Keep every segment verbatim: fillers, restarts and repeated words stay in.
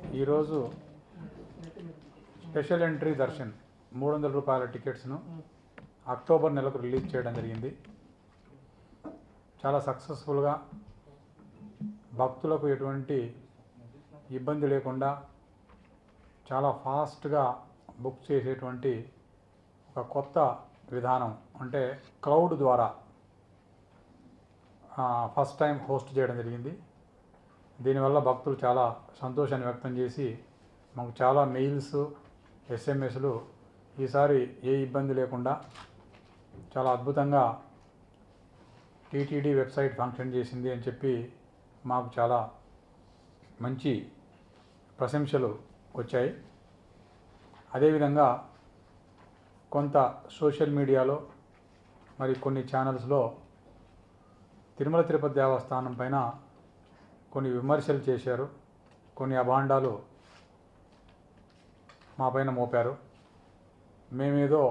ఈరోజు special entry Darshan మూడు వందల రూపాయల టికెట్స్ను అక్టోబర్ నెలకు రిలీజ్ చేయడం జరిగింది. చాలా సక్సెస్ఫుల్గా భక్తులకు ఎటువంటి ఇబ్బంది లేకుండా చాలా ఫాస్ట్గా బుక్ చేసేటువంటి ఒక కొత్త విధానం, అంటే క్లౌడ్ ద్వారా ఫస్ట్ టైం హోస్ట్ చేయడం జరిగింది. దీనివల్ల భక్తులు చాలా సంతోషాన్ని వ్యక్తం చేసి మాకు చాలా మెయిల్స్, ఎస్ఎంఎస్లు ఈసారి ఏ ఇబ్బంది లేకుండా చాలా అద్భుతంగా టీటీడీ వెబ్సైట్ ఫంక్షన్ చేసింది అని చెప్పి మాకు చాలా మంచి ప్రశంసలు వచ్చాయి. అదేవిధంగా కొంత సోషల్ మీడియాలో మరి కొన్ని ఛానల్స్లో తిరుమల తిరుపతి దేవస్థానం పైన కొన్ని విమర్శలు చేశారు, కొన్ని అభాండాలు మా పైన మోపారు. మేమేదో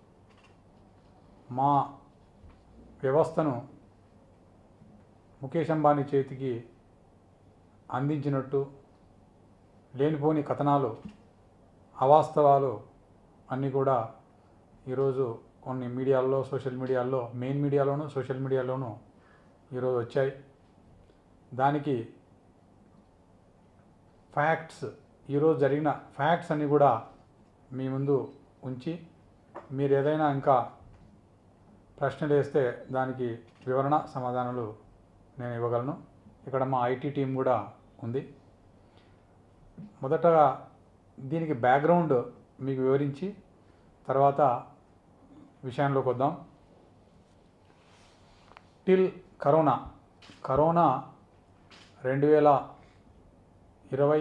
మా వ్యవస్థను ముఖేష్ అంబానీ చేతికి అందించినట్టు లేనిపోని కథనాలు, అవాస్తవాలు అన్నీ కూడా ఈరోజు కొన్ని మీడియాల్లో, సోషల్ మీడియాల్లో, మెయిన్ మీడియాలోనూ సోషల్ మీడియాలోనూ ఈరోజు వచ్చాయి. దానికి ఫ్యాక్ట్స్, ఈరోజు జరిగిన ఫ్యాక్ట్స్ అన్నీ కూడా మీ ముందు ఉంచి మీరు ఏదైనా ఇంకా ప్రశ్నలు వేస్తే దానికి వివరణ సమాధానాలు నేను ఇవ్వగలను. ఇక్కడ మా ఐటీ టీం కూడా ఉంది. మొదటగా దీనికి బ్యాక్గ్రౌండ్ మీకు వివరించి తర్వాత విషయంలోకి వద్దాం. టిల్ కరోనా కరోనా రెండు వేల ఇరవై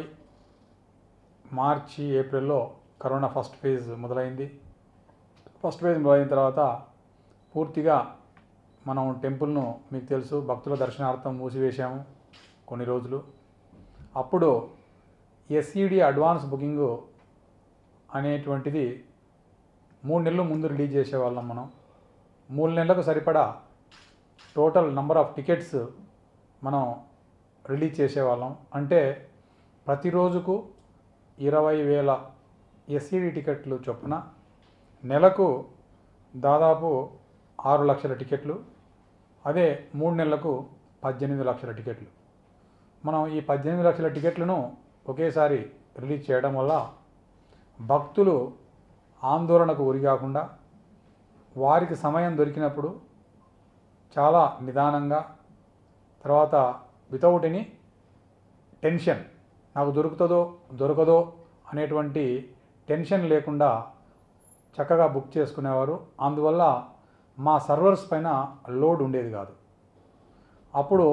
మార్చి ఏప్రిల్లో కరోనా ఫస్ట్ ఫేజ్ మొదలైంది. ఫస్ట్ ఫేజ్ మొదలైన తర్వాత పూర్తిగా మనం టెంపుల్ను మీకు తెలుసు భక్తుల దర్శనార్థం మూసివేశాము కొన్ని రోజులు. అప్పుడు ఎస్ఈడి అడ్వాన్స్ బుకింగ్ అనేటువంటిది మూడు నెలలు ముందు రిలీజ్ చేసేవాళ్ళం. మనం మూడు నెలలకు సరిపడా టోటల్ నంబర్ ఆఫ్ టికెట్స్ మనం రిలీజ్ చేసేవాళ్ళం. అంటే ప్రతిరోజుకు ఇరవై వేల ఎస్ఈడి టికెట్లు చొప్పున నెలకు దాదాపు ఆరు లక్షల టికెట్లు, అదే మూడు నెలలకు పద్దెనిమిది లక్షల టికెట్లు. మనం ఈ పద్దెనిమిది లక్షల టికెట్లను ఒకేసారి రిలీజ్ చేయడం వల్ల భక్తులు ఆందోళనకు గురికాకుండా వారికి సమయం దొరికినప్పుడు చాలా నిదానంగా, తర్వాత వితౌట్ ఎనీ టెన్షన్, నాకు దొరుకుతుందో దొరకదో అనేటువంటి టెన్షన్ లేకుండా చక్కగా బుక్ చేసుకునేవారు. అందువల్ల మా సర్వర్స్ పైన లోడ్ ఉండేది కాదు. అప్పుడు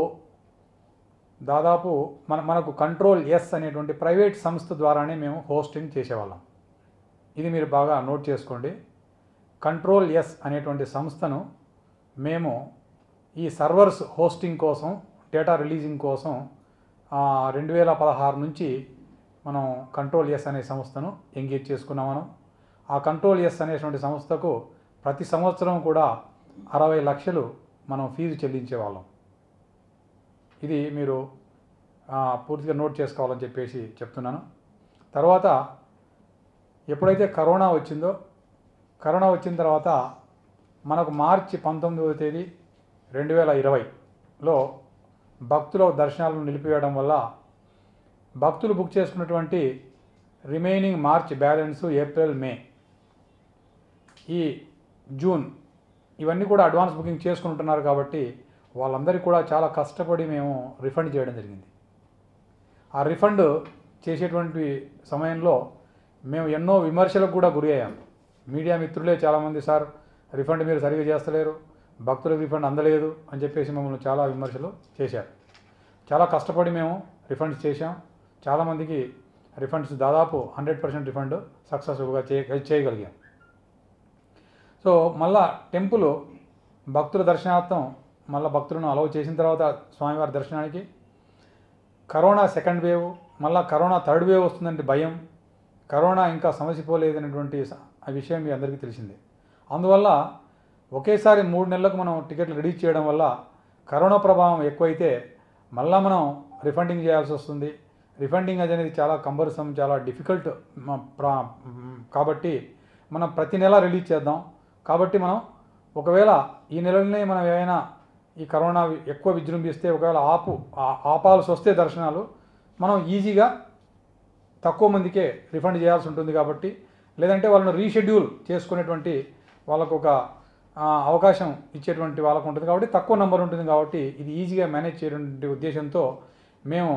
దాదాపు మన మనకు కంట్రోల్ ఎస్ అనేటువంటి ప్రైవేట్ సంస్థ ద్వారానే మేము హోస్టింగ్ చేసేవాళ్ళం. ఇది మీరు బాగా నోట్ చేసుకోండి. కంట్రోల్ ఎస్ అనేటువంటి సంస్థను మేము ఈ సర్వర్స్ హోస్టింగ్ కోసం, డేటా రిలీజింగ్ కోసం రెండు వేల పదహారు నుంచి మనం కంట్రోల్ ఎస్ అనే సంస్థను ఎంగేజ్ చేసుకున్నాము. ఆ కంట్రోల్ ఎస్ అనేటువంటి సంస్థకు ప్రతి సంవత్సరం కూడా అరవై లక్షలు మనం ఫీజు చెల్లించేవాళ్ళం. ఇది మీరు పూర్తిగా నోట్ చేసుకోవాలని చెప్పేసి చెప్తున్నాను. తర్వాత ఎప్పుడైతే కరోనా వచ్చిందో, కరోనా వచ్చిన తర్వాత మనకు మార్చి పంతొమ్మిదవ తేదీ రెండు వేల ఇరవైలో భక్తుల దర్శనాలను నిలిపివేయడం వల్ల భక్తులు బుక్ చేసుకున్నటువంటి remaining March balance, April, May, ఈ జూన్ ఇవన్నీ కూడా అడ్వాన్స్ బుకింగ్ చేసుకుంటున్నారు. కాబట్టి వాళ్ళందరికీ కూడా చాలా కష్టపడి మేము రిఫండ్ చేయడం జరిగింది. ఆ రిఫండ్ చేసేటువంటి సమయంలో మేము ఎన్నో విమర్శలకు కూడా గురి అయ్యాం. మీడియా మిత్రులే చాలామంది, సార్ రిఫండ్ మీరు సరిగ్గా చేస్తలేరు, భక్తులకు రిఫండ్ అందలేదు అని చెప్పేసి మమ్మల్ని చాలా విమర్శలు చేశారు. చాలా కష్టపడి మేము రిఫండ్స్ చేశాం. చాలామందికి రిఫండ్స్ దాదాపు హండ్రెడ్ పర్సెంట్ రిఫండ్ సక్సెస్ఫుల్గా చే చేయగలిగాం. సో మళ్ళా టెంపుల్ భక్తుల దర్శనార్థం మళ్ళీ భక్తులను అలౌ చేసిన తర్వాత స్వామివారి దర్శనానికి కరోనా సెకండ్ వేవ్, మళ్ళీ కరోనా థర్డ్ వేవ్ వస్తుందంటే భయం, కరోనా ఇంకా సమసిపోలేదనేటువంటి ఆ విషయం మీ అందరికీ తెలిసిందే. అందువల్ల ఒకేసారి మూడు నెలలకు మనం టికెట్లు రిలీజ్ చేయడం వల్ల కరోనా ప్రభావం ఎక్కువైతే మళ్ళీ మనం రిఫండింగ్ చేయాల్సి వస్తుంది. రిఫండింగ్ అనేది చాలా కంబర్సమ్, చాలా డిఫికల్ట్ కాబట్టి మనం ప్రతి నెల రిలీజ్ చేద్దాం. కాబట్టి మనం ఒకవేళ ఈ నెలలోనే మనం ఏమైనా ఈ కరోనా ఎక్కువ విజృంభిస్తే ఒకవేళ ఆపు ఆపాల్సి వస్తే దర్శనాలు మనం ఈజీగా తక్కువ మందికే రిఫండ్ చేయాల్సి ఉంటుంది. కాబట్టి లేదంటే వాళ్ళను రీషెడ్యూల్ చేసుకునేటువంటి వాళ్ళకు ఒక అవకాశం ఇచ్చేటువంటి వాళ్ళకు ఉంటుంది. కాబట్టి తక్కువ నెంబర్ ఉంటుంది కాబట్టి ఇది ఈజీగా మేనేజ్ చేయటువంటి ఉద్దేశంతో మేము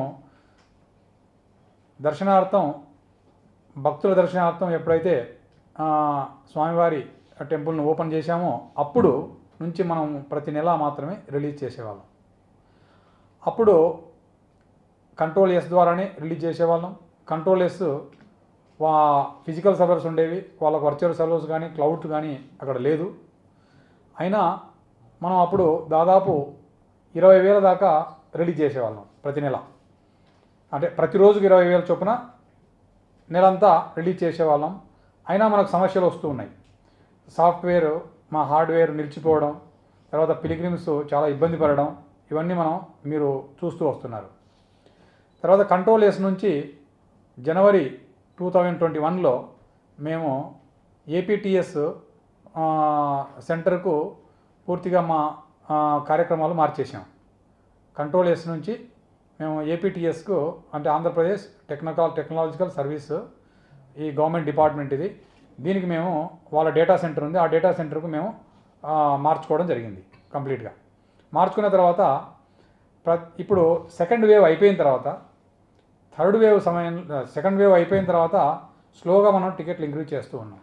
దర్శనార్థం భక్తుల దర్శనార్థం ఎప్పుడైతే స్వామివారి టెంపుల్ను ఓపెన్ చేశామో అప్పుడు నుంచి మనం ప్రతి నెల మాత్రమే రిలీజ్ చేసేవాళ్ళం. అప్పుడు కంట్రోల్ ఎస్ ద్వారానే రిలీజ్ చేసేవాళ్ళం. కంట్రోల్ ఎస్ వా ఫిజికల్ సర్వర్స్ ఉండేవి, వాళ్ళకు వర్చువల్ సర్వర్స్ కానీ క్లౌడ్ కానీ అక్కడ లేదు. అయినా మనం అప్పుడు దాదాపు ఇరవై వేల దాకా రిలీజ్ చేసేవాళ్ళం ప్రతి నెల. అంటే ప్రతిరోజుకి ఇరవై వేల చొప్పున నెలంతా రిలీజ్ చేసేవాళ్ళం. అయినా మనకు సమస్యలు వస్తూ ఉన్నాయి. సాఫ్ట్వేర్, మా హార్డ్వేర్ నిలిచిపోవడం, తర్వాత పిలిగ్రిమ్స్ చాలా ఇబ్బంది పడడం, ఇవన్నీ మనం మీరు చూస్తూ వస్తున్నారు. తర్వాత కంట్రోల్ ఎస్ నుంచి జనవరి టూ థౌజండ్ ట్వంటీ వన్లో మేము ఏపీటీఎస్ సెంటర్కు పూర్తిగా మా కార్యక్రమాలు మార్చేసాం. కంట్రోల్ ఎస్ నుంచి మేము ఏపీటీఎస్కు, అంటే ఆంధ్రప్రదేశ్ టెక్నికల్ టెక్నాలజికల్ సర్వీస్, ఈ గవర్నమెంట్ డిపార్ట్మెంట్ ఇది, దీనికి మేము వాళ్ళ డేటా సెంటర్ ఉంది, ఆ డేటా సెంటర్కు మేము మార్చుకోవడం జరిగింది కంప్లీట్గా. మార్చుకున్న తర్వాత ప్ర ఇప్పుడు సెకండ్ వేవ్ అయిపోయిన తర్వాత, థర్డ్ వేవ్ సమయం సెకండ్ వేవ్ అయిపోయిన తర్వాత స్లోగా మనం టికెట్లు ఇంక్రీజ్ చేస్తూ ఉన్నాం.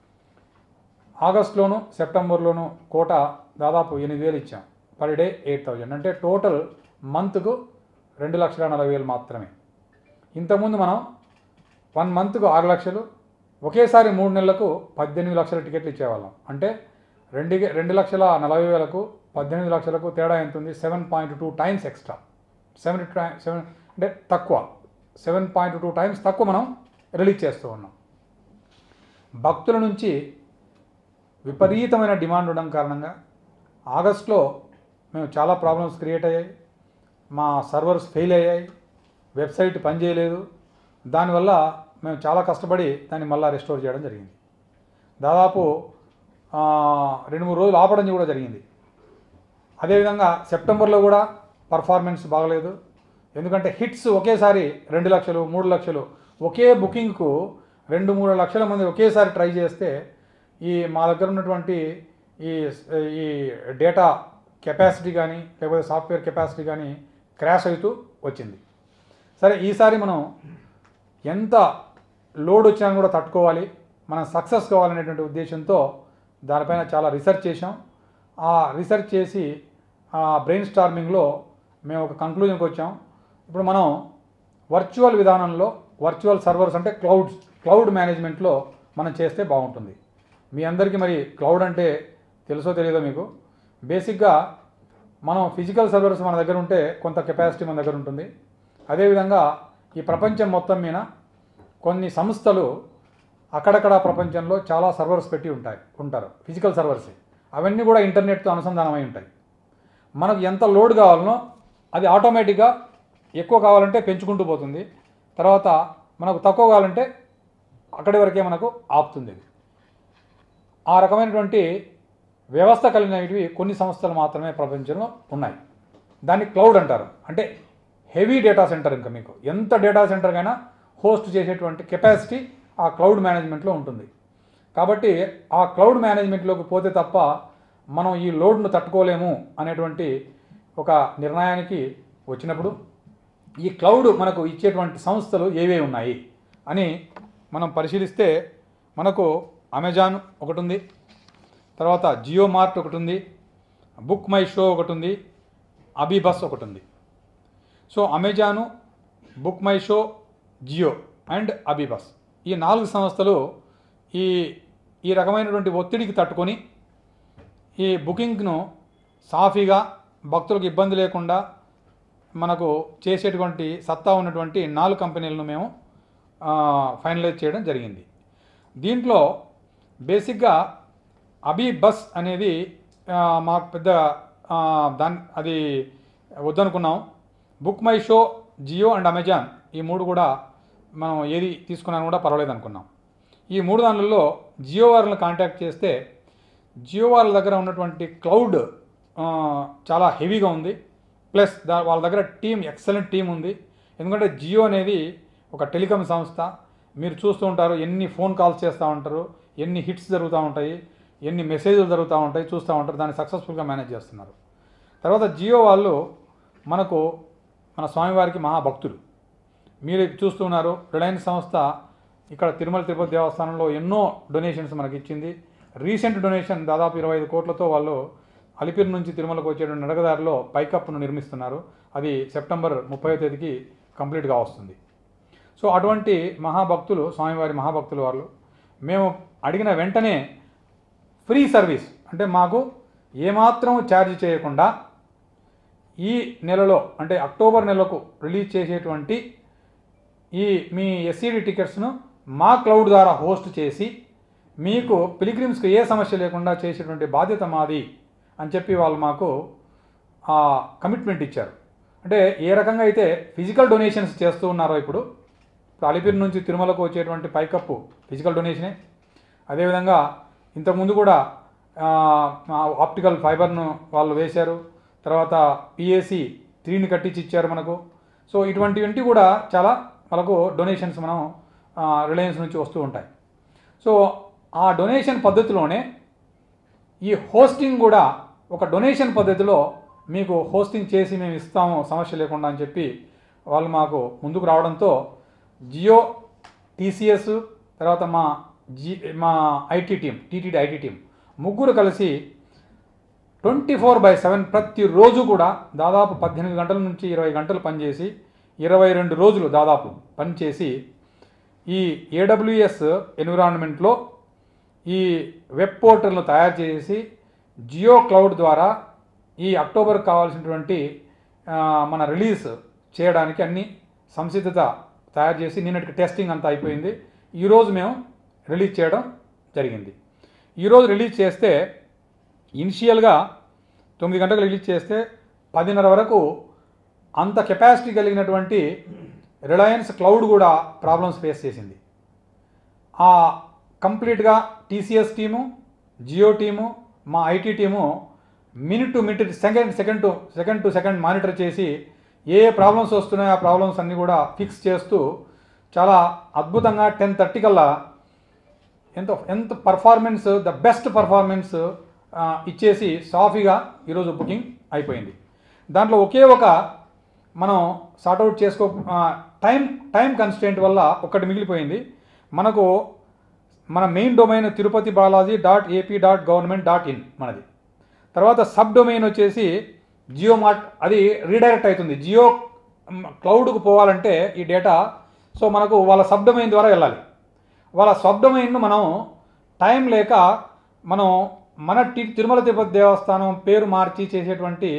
ఆగస్టులోను సెప్టెంబర్లోను కోట దాదాపు ఎనిమిది వేలు ఇచ్చాం, పర్ డే ఎయిట్ థౌజండ్, అంటే టోటల్ మంత్కు రెండు లక్షల నలభై వేలు మాత్రమే. ఇంతకుముందు మనం వన్ మంత్కు ఆరు లక్షలు, ఒకేసారి మూడు నెలలకు పద్దెనిమిది లక్షల టికెట్లు ఇచ్చేవాళ్ళం. అంటే రెండు రెండు లక్షల నలభై వేలకు పద్దెనిమిది లక్షలకు తేడా ఎంత ఉంది? Seven point two times extra. Seven seven అంటే తక్కువ, సెవెన్ పాయింట్ టూ టైమ్స్ తక్కువ మనం రిలీజ్ చేస్తూ ఉన్నాం. భక్తుల నుంచి విపరీతమైన డిమాండ్ ఉండడం కారణంగా ఆగస్టులో మేము చాలా ప్రాబ్లమ్స్ క్రియేట్ అయ్యాయి. మా సర్వర్స్ ఫెయిల్ అయ్యాయి, వెబ్సైట్ పనిచేయలేదు. దానివల్ల మేము చాలా కష్టపడి దాన్ని మళ్ళీ రెస్టోర్ చేయడం జరిగింది. దాదాపు రెండు మూడు రోజులు ఆపడం కూడా జరిగింది. అదేవిధంగా సెప్టెంబర్లో కూడా పర్ఫార్మెన్స్ బాగలేదు. ఎందుకంటే హిట్స్ ఒకేసారి రెండు లక్షలు మూడు లక్షలు ఒకే బుకింగ్కు రెండు మూడు లక్షల మంది ఒకేసారి ట్రై చేస్తే ఈ మా దగ్గర ఉన్నటువంటి ఈ ఈ డేటా కెపాసిటీ కానీ లేకపోతే సాఫ్ట్వేర్ కెపాసిటీ కానీ క్రాష్ అవుతూ వచ్చింది. సరే, ఈసారి మనం ఎంత లోడ్ వచ్చినా కూడా తట్టుకోవాలి, మనం సక్సెస్ కావాలనేటువంటి ఉద్దేశంతో దానిపైన చాలా రీసెర్చ్ చేసాం. ఆ రీసెర్చ్ చేసి ఆ బ్రెయిన్ స్టార్మింగ్లో మేము ఒక కంక్లూజన్కి వచ్చాం. ఇప్పుడు మనం వర్చువల్ విధానంలో, వర్చువల్ సర్వర్స్ అంటే క్లౌడ్ క్లౌడ్ మేనేజ్మెంట్లో మనం చేస్తే బాగుంటుంది. మీ అందరికీ మరి క్లౌడ్ అంటే తెలుసో తెలియదో మీకు. బేసిక్గా మనం ఫిజికల్ సర్వర్స్ మన దగ్గర ఉంటే కొంత కెపాసిటీ మన దగ్గర ఉంటుంది. అదేవిధంగా ఈ ప్రపంచం మొత్తం మీద కొన్ని సంస్థలు అక్కడక్కడ ప్రపంచంలో చాలా సర్వర్స్ పెట్టి ఉంటాయి ఉంటారు ఫిజికల్ సర్వర్స్. అవన్నీ కూడా ఇంటర్నెట్తో అనుసంధానమై ఉంటాయి. మనకు ఎంత లోడ్ కావాలనో అది ఆటోమేటిక్గా ఎక్కువ కావాలంటే పెంచుకుంటూ పోతుంది, తర్వాత మనకు తక్కువ కావాలంటే అక్కడి వరకే మనకు ఆపుతుంది. ఆ రకమైనటువంటి వ్యవస్థ కలిగినవి కొన్ని సంస్థలు మాత్రమే ప్రపంచంలో ఉన్నాయి. దాన్ని క్లౌడ్ అంటారు. అంటే హెవీ డేటా సెంటర్, ఇంకా మీకు ఎంత డేటా సెంటర్కైనా హోస్ట్ చేసేటువంటి కెపాసిటీ ఆ క్లౌడ్ మేనేజ్మెంట్లో ఉంటుంది. కాబట్టి ఆ క్లౌడ్ మేనేజ్మెంట్లోకి పోతే తప్ప మనం ఈ లోడ్ను తట్టుకోలేము అనేటువంటి ఒక నిర్ణయానికి వచ్చినప్పుడు ఈ క్లౌడ్ మనకు ఇచ్చేటువంటి సంస్థలు ఏవే ఉన్నాయి అని మనం పరిశీలిస్తే మనకు అమెజాన్ ఒకటి ఉంది, తర్వాత జియో మార్ట్ ఒకటి ఉంది, బుక్ మై షో ఒకటి ఉంది, అబీబస్ ఒకటి ఉంది. So Amazon, book my show, Jio and AbhiBus, ఈ నాలుగు సంస్థలు ఈ ఈ రకమైనటువంటి ఒత్తిడికి తట్టుకొని ఈ బుకింగ్ను సాఫీగా భక్తులకు ఇబ్బంది లేకుండా మనకు చేసేటువంటి సత్తా ఉన్నటువంటి నాలుగు కంపెనీలను మేము ఫైనలైజ్ చేయడం జరిగింది. దీంట్లో బేసిక్గా అబీబస్ అనేది మాకు పెద్ద దాని అది వద్దనుకున్నాం. Book my show, Jio and Amazon ఈ మూడు కూడా మనం ఏది తీసుకున్నా కూడా పర్వాలేదు అనుకున్నాం. ఈ మూడు దానిలలో జియో వాళ్ళని కాంటాక్ట్ చేస్తే జియో వాళ్ళ దగ్గర ఉన్నటువంటి క్లౌడ్ చాలా హెవీగా ఉంది. ప్లస్ దా వాళ్ళ దగ్గర టీం ఎక్సలెంట్ టీం ఉంది. ఎందుకంటే జియో అనేది ఒక టెలికాం సంస్థ. మీరు చూస్తూ ఉంటారు, ఎన్ని ఫోన్ కాల్స్ చేస్తూ ఉంటారు, ఎన్ని హిట్స్ జరుగుతూ ఉంటాయి, ఎన్ని మెసేజ్లు జరుగుతూ ఉంటాయి, చూస్తూ ఉంటారు. దాన్ని సక్సెస్ఫుల్గా మేనేజ్ చేస్తున్నారు. తర్వాత జియో వాళ్ళు మనకు మన స్వామివారికి మహాభక్తులు. మీరు చూస్తున్నారు, రిలయన్స్ సంస్థ ఇక్కడ తిరుమల తిరుపతి దేవస్థానంలో ఎన్నో డొనేషన్స్ మనకి ఇచ్చింది. రీసెంట్ డొనేషన్ దాదాపు ఇరవై ఐదు కోట్లతో వాళ్ళు అలిపిరి నుంచి తిరుమలకు వచ్చేటువంటి నడకదారిలో పైకప్పును నిర్మిస్తున్నారు. అది సెప్టెంబర్ ముప్పై తేదీకి కంప్లీట్గా వస్తుంది. సో అటువంటి మహాభక్తులు, స్వామివారి మహాభక్తులు వాళ్ళు. మేము అడిగిన వెంటనే ఫ్రీ సర్వీస్, అంటే మాకు ఏమాత్రం ఛార్జ్ చేయకుండా ఈ నెలలో అంటే అక్టోబర్ నెలకు రిలీజ్ చేసేటువంటి ఈ మీ ఎస్సీడీ టికెట్స్ను మా క్లౌడ్ ద్వారా హోస్ట్ చేసి మీకు పిలిగ్రిమ్స్కి ఏ సమస్య లేకుండా చేసేటువంటి బాధ్యత మాది అని చెప్పి వాళ్ళు మాకు కమిట్మెంట్ ఇచ్చారు. అంటే ఏ రకంగా అయితే ఫిజికల్ డొనేషన్స్ చేస్తూ ఉన్నారో ఇప్పుడు అలిపిరి నుంచి తిరుమలకు వచ్చేటువంటి పైకప్పు ఫిజికల్ డొనేషనే. అదేవిధంగా ఇంతకుముందు కూడా ఆప్టికల్ ఫైబర్ను వాళ్ళు వేశారు. తర్వాత పిఏసి త్రీని కట్టించి ఇచ్చారు మనకు. సో ఇటువంటివి కూడా చాలా మనకు డొనేషన్స్ మనం రిలయన్స్ నుంచి వస్తూ ఉంటాయి. సో ఆ డొనేషన్ పద్ధతిలోనే ఈ హోస్టింగ్ కూడా ఒక డొనేషన్ పద్ధతిలో మీకు హోస్టింగ్ చేసి మేము ఇస్తాము సమస్య లేకుండా అని చెప్పి వాళ్ళు మాకు ముందుకు రావడంతో జియో, టీసీఎస్, తర్వాత మా జీ మా IT team, TTD IT team ముగ్గురు కలిసి ట్వంటీ ఫోర్ బై సెవెన్ ప్రతిరోజు కూడా దాదాపు పద్దెనిమిది గంటల నుంచి ఇరవై గంటలు పనిచేసి ఇరవై రెండు రోజులు దాదాపు పనిచేసి ఈ ఏడబ్ల్యూఎస్ ఎన్విరాన్మెంట్లో ఈ వెబ్ పోర్టల్ను తయారు చేసి జియో క్లౌడ్ ద్వారా ఈ అక్టోబర్కి కావాల్సినటువంటి మన రిలీజ్ చేయడానికి అన్ని సంసిద్ధత తయారు చేసి నిన్నటికి టెస్టింగ్ అంతా అయిపోయింది. ఈరోజు మేము రిలీజ్ చేయడం జరిగింది. ఈరోజు రిలీజ్ చేస్తే ఇనిషియల్గా తొమ్మిది గంటలకు రిలీజ్ చేస్తే పదిన్నర వరకు అంత కెపాసిటీ కలిగినటువంటి రిలయన్స్ క్లౌడ్ కూడా ప్రాబ్లమ్స్ ఫేస్ చేసింది. ఆ కంప్లీట్గా టీసీఎస్ టీము, జియో టీము, మా IT team minute to minute second second to second to second monitor చేసి ఏ ఏ ప్రాబ్లమ్స్ వస్తున్నాయో ఆ ప్రాబ్లమ్స్ అన్నీ కూడా ఫిక్స్ చేస్తూ చాలా అద్భుతంగా టెన్ థర్టీ కల్లా ఎంత ఎంత పర్ఫార్మెన్స్, ద బెస్ట్ పర్ఫార్మెన్స్ ఇచ్చేసి సాఫీగా ఈరోజు బుకింగ్ అయిపోయింది. దాంట్లో ఒకే ఒక మనం సార్ట్అవుట్ చేసుకో టైం టైం కన్స్టెంట్ వల్ల ఒకటి మిగిలిపోయింది. మనకు మన main domain Tirupati Balaji dot AP dot government dot in మనది. తర్వాత సబ్ డొమైన్ వచ్చేసి జియో మార్ట్, అది రీడైరెక్ట్ అవుతుంది జియో క్లౌడ్కు పోవాలంటే ఈ డేటా. సో మనకు వాళ్ళ సబ్ డొమైన్ ద్వారా వెళ్ళాలి. వాళ్ళ సబ్ డొమైన్ను మనం టైం లేక మనం మన టి తిరుమల తిరుపతి దేవస్థానం పేరు మార్చి చేసేటువంటి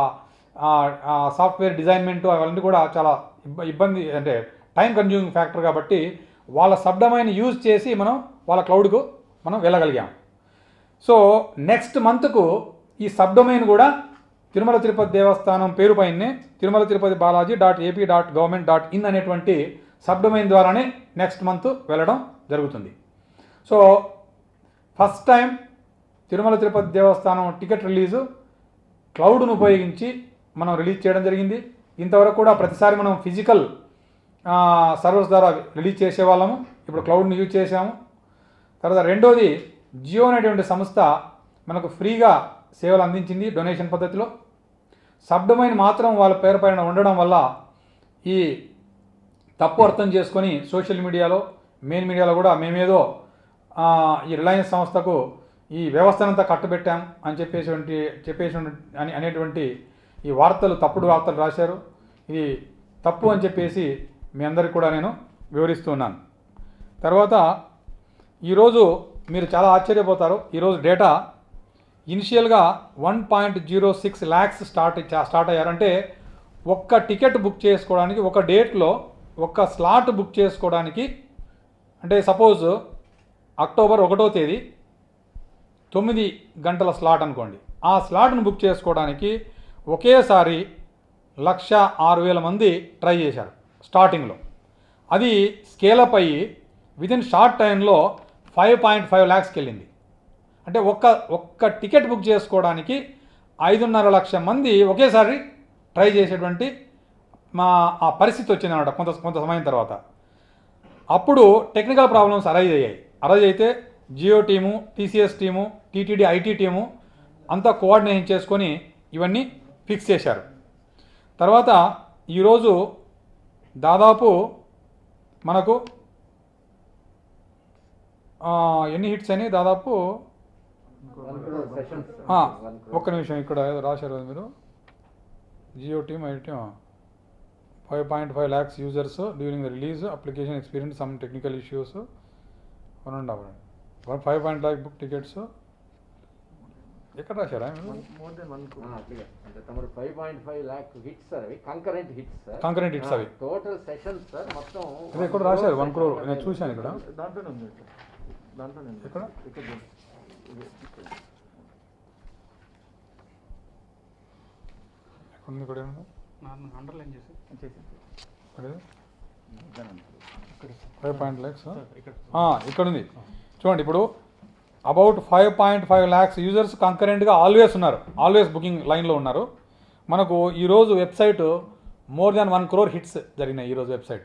ఆ సాఫ్ట్వేర్ డిజైన్మెంట్ అవన్నీ కూడా చాలా ఇబ్బంది, అంటే టైం కన్జ్యూమింగ్ ఫ్యాక్టర్. కాబట్టి వాళ్ళ సబ్ డొమైన్ యూజ్ చేసి మనం వాళ్ళ క్లౌడ్కు మనం వెళ్ళగలిగాం. సో నెక్స్ట్ మంత్కు ఈ సబ్ డొమైన్ కూడా తిరుమల తిరుపతి దేవస్థానం పేరు పైనే Tirumala Tirupati Balaji dot AP dot government dot in అనేటువంటి సబ్ డొమైన్ ద్వారానే నెక్స్ట్ మంత్ వెళ్ళడం జరుగుతుంది. So first time Tirumala Tirupati Devasthanam ticket release క్లౌడ్ను ఉపయోగించి మనం రిలీజ్ చేయడం జరిగింది. ఇంతవరకు కూడా ప్రతిసారి మనం ఫిజికల్ సర్వర్స్ ద్వారా రిలీజ్ చేసేవాళ్ళము, ఇప్పుడు క్లౌడ్ని యూజ్ చేసాము. తర్వాత రెండోది జియో అనేటువంటి సంస్థ మనకు ఫ్రీగా సేవలు అందించింది డొనేషన్ పద్ధతిలో. సబ్ డొమైన్ మాత్రం వాళ్ళ పేరు పైన ఉండడం వల్ల ఈ తప్పు అర్థం చేసుకొని సోషల్ మీడియాలో, మెయిన్ మీడియాలో కూడా మేమేదో ఈ రిలయన్స్ సంస్థకు ఈ వ్యవస్థనంతా కట్టబెట్టాం అని చెప్పేసి చెప్పేసి అని అనేటువంటి ఈ వార్తలు, తప్పుడు వార్తలు రాశారు. ఇది తప్పు అని చెప్పేసి మీ అందరికి కూడా నేను వివరిస్తున్నాను. తర్వాత ఈరోజు మీరు చాలా ఆశ్చర్యపోతారు. ఈరోజు డేటా ఇనిషియల్గా one point zero six lakhs start start అయ్యారంటే ఒక్క టికెట్ బుక్ చేసుకోవడానికి ఒక డేట్లో ఒక్క స్లాట్ బుక్ చేసుకోవడానికి, అంటే సపోజ్ అక్టోబర్ ఒకటో తేదీ తొమ్మిది గంటల స్లాట్ అనుకోండి, ఆ స్లాట్ను బుక్ చేసుకోవడానికి ఒకేసారి లక్ష ఆరు వేల మంది ట్రై చేశారు. స్టార్టింగ్లో. అది స్కేలప్ అయ్యి విదిన్ షార్ట్ టైంలో ఫైవ్ పాయింట్ ఫైవ్ ల్యాక్స్కి వెళ్ళింది. అంటే ఒక్క ఒక్క టికెట్ బుక్ చేసుకోవడానికి ఐదున్నర లక్ష మంది ఒకేసారి ట్రై చేసేటువంటి మా ఆ పరిస్థితి వచ్చిందన్నమాట కొంత కొంత సమయం తర్వాత. అప్పుడు టెక్నికల్ ప్రాబ్లమ్స్ అరైజ్ అయ్యాయి. అరైజ్ అయితే Jio team, TCS team, TTD IT team అంతా కోఆర్డినేషన్ చేసుకొని ఇవన్నీ ఫిక్స్ చేశారు. తర్వాత ఈరోజు దాదాపు మనకు ఎన్ని హిట్స్ అని దాదాపు ఒక్క నిమిషం ఇక్కడ ఏదో రాశారు కదా మీరు, Jio team IT team five point five lakhs users during the release application experience some technical issues one and half one five point lakh book tickets ఎక్కడ రాశారా మోర్ దెన్ వన్ అంటే తమరు five point five lakh hits sir అవి concurrent hits sir concurrent hits అవి total sessions sir మొత్తం ఇది ఎక్కడ రాశారు వన్ క్రోర్ నేను చూశాను ఇక్కడ దాంట్లోనే ఉంది దాంట్లోనే ఎక్కడ ఇక్కడ ఎక్కడ ఉంది ఇక్కడ ఏముంది అండర్లైన్ చేసి ఫైవ్ పాయింట్ ల్యాక్స్ ఇక్కడ ఉంది చూడండి. ఇప్పుడు about five point five lakhs users కంకరెంట్గా ఆల్వేస్ ఉన్నారు, ఆల్వేస్ బుకింగ్ లైన్లో ఉన్నారు. మనకు ఈరోజు website more than one crore hits జరిగినాయి ఈరోజు వెబ్సైట్.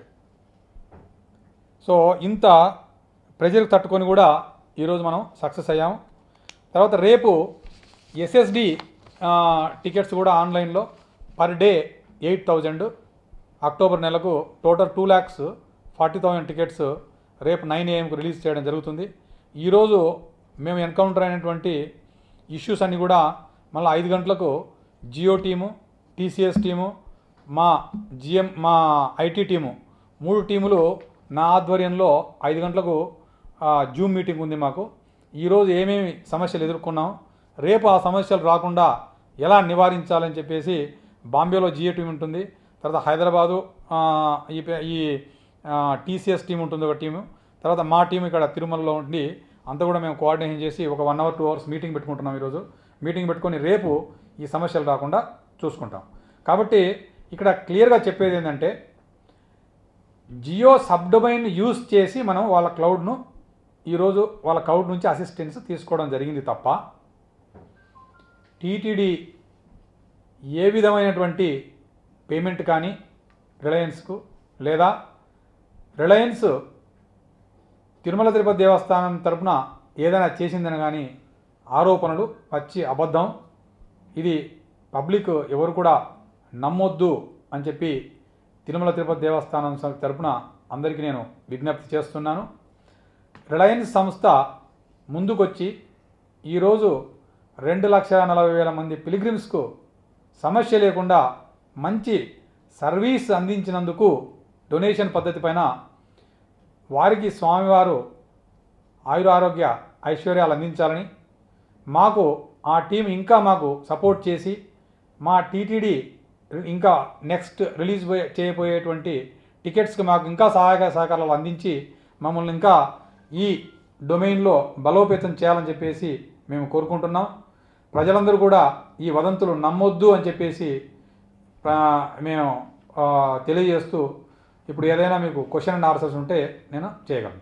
సో ఇంత ప్రెజర్కి తట్టుకొని కూడా ఈరోజు మనం సక్సెస్ అయ్యాము. తర్వాత రేపు ఎస్ఎస్డి టికెట్స్ కూడా ఆన్లైన్లో per day eight thousand October నెలకు total two lakhs forty thousand tickets రేపు నైన్ ఏఎంకు రిలీజ్ చేయడం జరుగుతుంది. ఈరోజు మేము ఎన్కౌంటర్ అయినటువంటి ఇష్యూస్ అన్నీ కూడా మళ్ళీ ఐదు గంటలకు జియో టీము, టీసీఎస్ టీము, మా జిఎం మా ఐటీ టీము మూడు టీములు నా ఆధ్వర్యంలో ఐదు గంటలకు జూమ్ మీటింగ్ ఉంది మాకు. ఈరోజు ఏమేమి సమస్యలు ఎదుర్కొన్నాం, రేపు ఆ సమస్యలు రాకుండా ఎలా నివారించాలని చెప్పేసి బాంబేలో జియో టీం ఉంటుంది, తర్వాత హైదరాబాదు ఈ ఈ టీసీఎస్ టీం ఉంటుంది ఒక టీము, తర్వాత మా టీం ఇక్కడ తిరుమలలో ఉండి అంతా కూడా మేము కోఆర్డినేషన్ చేసి ఒక one hour two hours meeting పెట్టుకుంటున్నాం. ఈరోజు మీటింగ్ పెట్టుకొని రేపు ఈ సమస్యలు రాకుండా చూసుకుంటాం. కాబట్టి ఇక్కడ క్లియర్గా చెప్పేది ఏంటంటే జియో సబ్ డొమైన్ యూజ్ చేసి మనం వాళ్ళ క్లౌడ్ను ఈరోజు వాళ్ళ క్లౌడ్ నుంచి అసిస్టెన్స్ తీసుకోవడం జరిగింది తప్ప టీటీడీ ఏ విధమైనటువంటి పేమెంట్ కానీ రిలయన్స్కు లేదా రిలయన్స్ తిరుమల తిరుపతి దేవస్థానం తరపున ఏదైనా చేసిందని కానీ ఆరోపణలు పచ్చి అబద్ధం. ఇది పబ్లిక్ ఎవరు కూడా నమ్మొద్దు అని చెప్పి తిరుమల తిరుపతి దేవస్థానం తరపున అందరికీ నేను విజ్ఞప్తి చేస్తున్నాను. రిలయన్స్ సంస్థ ముందుకొచ్చి ఈరోజు రెండు లక్షల నలభై వేల మంది పిలిగ్రిమ్స్కు సమస్య లేకుండా మంచి సర్వీస్ అందించినందుకు డొనేషన్ పద్ధతి పైన వారికి స్వామివారు ఆయుర ఆరోగ్య ఐశ్వర్యాలు అందించాలని మాకు ఆ టీం ఇంకా మాకు సపోర్ట్ చేసి మా టీటీడీ ఇంకా నెక్స్ట్ రిలీజ్ చేయబోయేటువంటి టికెట్స్కి మాకు ఇంకా సహాయక సహకారాలు అందించి మమ్మల్ని ఇంకా ఈ డొమైన్లో బలోపేతం చేయాలని చెప్పేసి మేము కోరుకుంటున్నాం. ప్రజలందరూ కూడా ఈ వదంతులు నమ్మొద్దు అని చెప్పేసి మేము తెలియజేస్తూ ఇప్పుడు ఏదైనా మీకు క్వశ్చన్ అండ్ ఆన్సర్స్ ఉంటే నేను చేయగలను.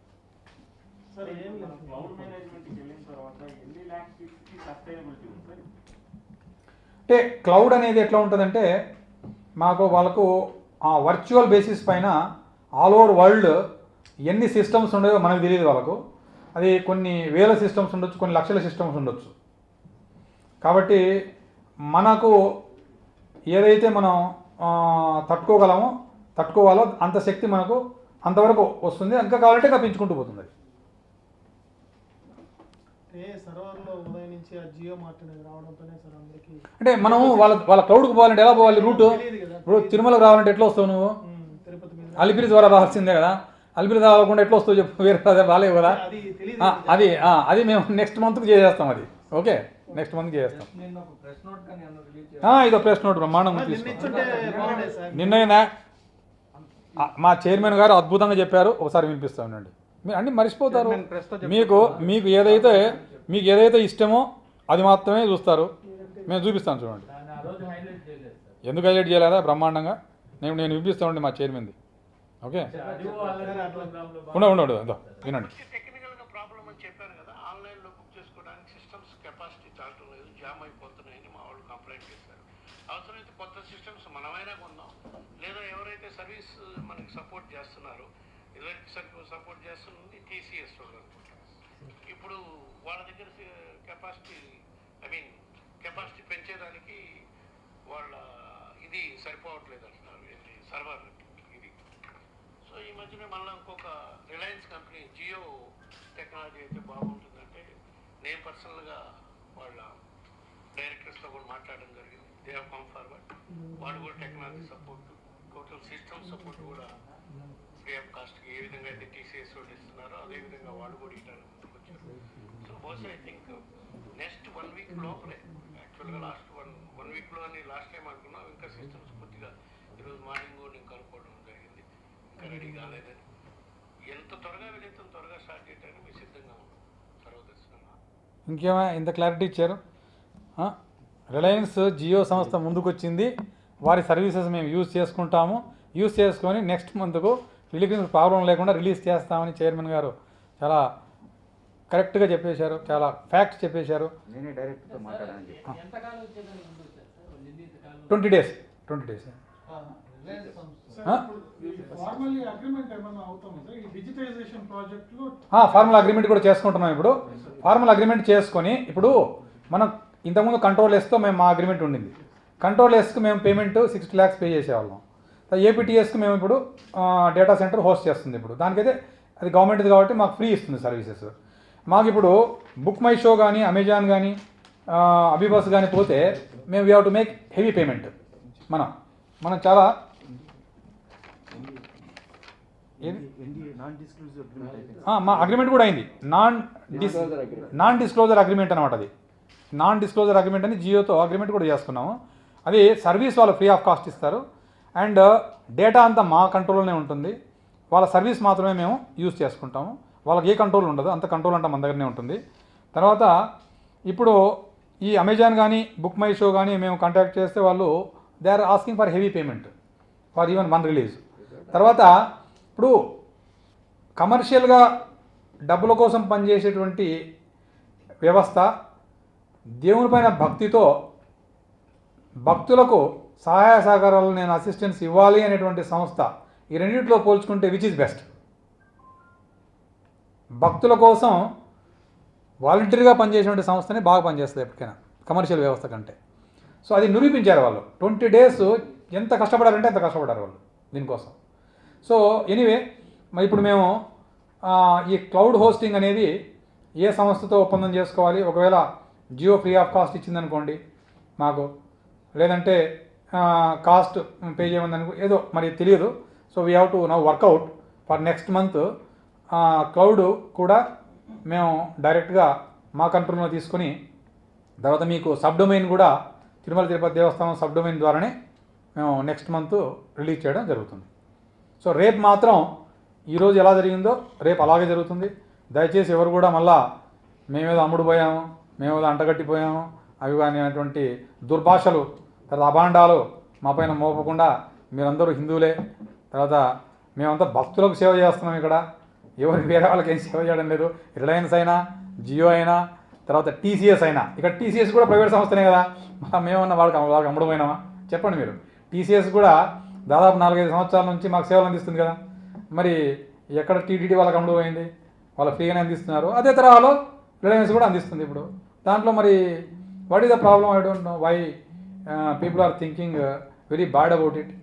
అంటే క్లౌడ్ అనేది ఎట్లా ఉంటుందంటే మాకు వాళ్ళకు ఆ వర్చువల్ బేసిస్ పైన ఆల్ ఓవర్ వరల్డ్ ఎన్ని సిస్టమ్స్ ఉండేవో మనకు తెలియదు. వాళ్ళకు అది కొన్ని వేల సిస్టమ్స్ ఉండొచ్చు, కొన్ని లక్షల సిస్టమ్స్ ఉండొచ్చు. కాబట్టి మనకు ఏదైతే మనం తట్టుకోగలమో తట్టుకోవాలో అంత శక్తి మనకు అంతవరకు వస్తుంది. ఇంకా కావాలంటే ఇంకా పెంచుకుంటూ పోతుంది. అంటే మనం వాళ్ళ వాళ్ళ క్లౌడ్కి పోవాలంటే ఎలా పోవాలి? రూటు ఇప్పుడు తిరుమలకు రావాలంటే ఎట్లా వస్తావు నువ్వు? అలిపిరి ద్వారా రావాల్సిందే కదా. అలిపిరి రావాలకుండా ఎట్లా వస్తావు చెప్పు, వేరే రాలేవు కదా. అది అది మేము నెక్స్ట్ మంత్కి చేసేస్తాం. అది ఓకే, నెక్స్ట్ మంత్కి చేసేస్తాం. ఇదో ప్రెస్ నోట్ బ్రహ్మాండంగా తీసుకో. నిన్న మా చైర్మన్ గారు అద్భుతంగా చెప్పారు, ఒకసారి వినిపిస్తానండి. మీరు అన్ని మర్చిపోతారు. మీకు మీకు ఏదైతే మీకు ఏదైతే ఇష్టమో అది మాత్రమే చూస్తారు. మేము చూపిస్తాను చూడండి. ఎందుకు హైలైట్ చేయలేదా బ్రహ్మాండంగా నేను నేను వినిపిస్తా ఉండి మా చైర్మన్ది. ఓకే ఉండ ఉండడు అదో వినండి. టెక్నికల్గా ప్రాబ్లం అని చెప్పాను కదా, ఆన్లైన్లో బుక్ చేసుకోవడానికి సిస్టమ్స్ కెపాసిటీ చాలటం లేదు, జామ్ అయిపోతున్నాయని మా వాళ్ళు కంప్లైంట్ చేశారు. అవసరమైతే కొత్త సిస్టమ్స్ మనమైనా కొందాం, లేదా ఎవరైతే సర్వీస్ మనకి సపోర్ట్ చేస్తున్నారో, ఇదివరకు సపోర్ట్ చేస్తుంది టీసీఎస్ వాళ్ళు అనుకుంటా, ఇప్పుడు వాళ్ళ దగ్గర కెపాసిటీ ఐ మీన్ కెపాసిటీ పెంచేదానికి వాళ్ళ ఇది సరిపోవట్లేదు అంటున్నారు, ఇది సర్వర్ ఇది. సో ఈ మధ్యనే మళ్ళీ ఇంకొక రిలయన్స్ కంపెనీ జియో టెక్నాలజీ అయితే బాగుంటుందంటే నేను పర్సనల్గా వాళ్ళ డైరెక్టర్స్తో కూడా మాట్లాడడం జరిగింది. They have come forward. వాళ్ళు కూడా technology support, total system support కూడా ఫ్రీ ఆఫ్ కాస్ట్కి ఏ విధంగా అయితే టీసీఎస్ వాళ్ళు ఇస్తున్నారో అదేవిధంగా వాళ్ళు కూడా ఇవ్వడానికి ముందుకు వచ్చారు. సో బహుశా I think next one week లోపలే, యాక్చువల్గా లాస్ట్ వన్ వన్ వీక్లో అని లాస్ట్ టైం అనుకున్నాం, ఇంకా సిస్టమ్స్ కొద్దిగా ఈరోజు మార్నింగ్ నేను కనుక్కోవడం జరిగింది, ఇంకా రెడీ కాలేదని. ఎంత త్వరగా వీలైతే త్వరగా స్టార్ట్ చేయడానికి మేము సిద్ధంగా ఉన్నాం సర్వదర్శనంగా. ఇంకేమైనా ఇంత క్లారిటీ ఇచ్చారు. రిలయన్స్ జియో సంస్థ ముందుకు వచ్చింది, వారి సర్వీసెస్ మేము యూజ్ చేసుకుంటాము, యూజ్ చేసుకొని నెక్స్ట్ మంత్కు రిలీజ్ ప్రాబ్లం లేకుండా రిలీజ్ చేస్తామని చైర్మన్ గారు చాలా కరెక్ట్గా చెప్పేశారు, చాలా ఫ్యాక్ట్స్ చెప్పేశారు. నేనే డైరెక్ట్తో మాట్లాడాను. Twenty days twenty days formal agreement కూడా చేసుకుంటున్నాం. ఇప్పుడు ఫార్మల్ అగ్రిమెంట్ చేసుకొని ఇప్పుడు మనం ఇంతకుముందు కంట్రోల్ ఎస్తో మేము మా అగ్రిమెంట్ ఉండింది, కంట్రోల్ ఎస్కి మేము పేమెంట్ సిక్స్టీ ల్యాక్స్ పే చేసేవాళ్ళం. ఏపీటీఎస్కి మేము ఇప్పుడు డేటా సెంటర్ హోస్ట్ చేస్తుంది. ఇప్పుడు దానికైతే అది గవర్నమెంట్ది కాబట్టి మాకు ఫ్రీ ఇస్తుంది సర్వీసెస్. మాకు ఇప్పుడు బుక్ మై షో కానీ అమెజాన్ కానీ అబీబస్ కానీ పోతే మేము we have to make heavy payment. మనం మనం చాలా మా అగ్రిమెంట్ కూడా అయింది, non dis non disclosure agreement అనమాట. అది నాన్ డిస్క్లోజర్ అగ్రిమెంట్ అని జియోతో అగ్రిమెంట్ కూడా చేసుకున్నాము. అది సర్వీస్ వాళ్ళు ఫ్రీ ఆఫ్ కాస్ట్ ఇస్తారు అండ్ డేటా అంతా మా కంట్రోల్లోనే ఉంటుంది, వాళ్ళ సర్వీస్ మాత్రమే మేము యూజ్ చేసుకుంటాము, వాళ్ళకి ఏ కంట్రోల్ ఉండదు, అంత కంట్రోల్ అంతా మన దగ్గరనే ఉంటుంది. తర్వాత ఇప్పుడు ఈ అమెజాన్ కానీ బుక్ మై షో కానీ మేము కాంటాక్ట్ చేస్తే వాళ్ళు they are asking for heavy payment for even one release. తర్వాత ఇప్పుడు కమర్షియల్గా డబ్బుల కోసం పనిచేసేటువంటి వ్యవస్థ, దేవునిపైన భక్తితో భక్తులకు సహాయ సహకారాలు నేను అసిస్టెన్స్ ఇవ్వాలి అనేటువంటి సంస్థ, ఈ రెండింటిలో పోల్చుకుంటే విచ్ ఈజ్ బెస్ట్? భక్తుల కోసం వాలంటరీగా పనిచేసేటువంటి సంస్థని బాగా పనిచేస్తుంది ఎప్పటికైనా కమర్షియల్ వ్యవస్థ కంటే. సో అది నిరూపించారు వాళ్ళు. ట్వంటీ డేస్ ఎంత కష్టపడారంటే అంత కష్టపడారు వాళ్ళు దీనికోసం. సో ఎనీవే మరి ఇప్పుడు మేము ఈ క్లౌడ్ హోస్టింగ్ అనేది ఏ సంస్థతో ఒప్పందం చేసుకోవాలి, ఒకవేళ జియో ఫ్రీ ఆఫ్ కాస్ట్ ఇచ్చిందనుకోండి మాకు, లేదంటే కాస్ట్ పే చేయమని ఏదో మరి తెలియదు. So we have to now work out for next month. Cloud కూడా మేము డైరెక్ట్గా మా కంట్రోల్లో తీసుకొని తర్వాత మీకు సబ్ డొమైన్ కూడా తిరుమల తిరుపతి దేవస్థానం సబ్ డొమైన్ ద్వారానే మేము నెక్స్ట్ మంత్ రిలీజ్ చేయడం జరుగుతుంది. సో రేపు మాత్రం ఈరోజు ఎలా జరిగిందో రేపు అలాగే జరుగుతుంది. దయచేసి ఎవరు కూడా మళ్ళా మేమేదో అమ్ముడు పోయాము, మేమేదో అంటగట్టిపోయాము అవి కానీ అటువంటి దుర్భాషలు తర్వాత అభాండాలు మా పైన మోపకుండా, మీరందరూ హిందువులే, తర్వాత మేమంతా భక్తులకు సేవ చేస్తున్నాం, ఇక్కడ ఎవరికి వేరే వాళ్ళకి ఏం సేవ చేయడం లేదు. రిలయన్స్ అయినా జియో అయినా తర్వాత టీసీఎస్ అయినా, ఇక్కడ టీసీఎస్ కూడా ప్రైవేట్ సంస్థనే కదా, మేమన్నా వాళ్ళకి వాళ్ళకి అమ్ముడు పోయినామా చెప్పండి మీరు. టీసీఎస్ కూడా దాదాపు నాలుగైదు సంవత్సరాల నుంచి మాకు సేవలు అందిస్తుంది కదా, మరి ఎక్కడ టీటీడీ వాళ్ళకి అమ్ముడు పోయింది? వాళ్ళు ఫ్రీగానే అందిస్తున్నారు. అదే తరహాలో రిలయన్స్ కూడా అందిస్తుంది ఇప్పుడు. దాంట్లో మరి what is the problem? I don't know why people are thinking very bad about it.